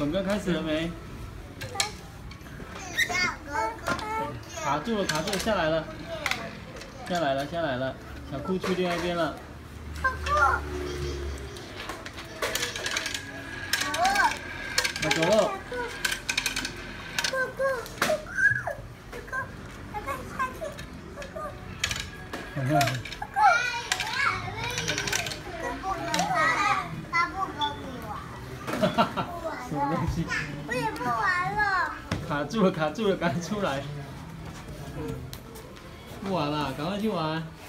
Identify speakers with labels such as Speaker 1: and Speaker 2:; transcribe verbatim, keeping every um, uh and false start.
Speaker 1: 本哥开始了没？卡住了，卡住了，下来了，下来了，下来了。小酷去另外一边了。我走了。哈哈。他不跟你玩。哈哈哈。什么东西？
Speaker 2: 我也不玩了。
Speaker 1: 卡住了，卡住了，赶快出来！不玩了，赶快去玩。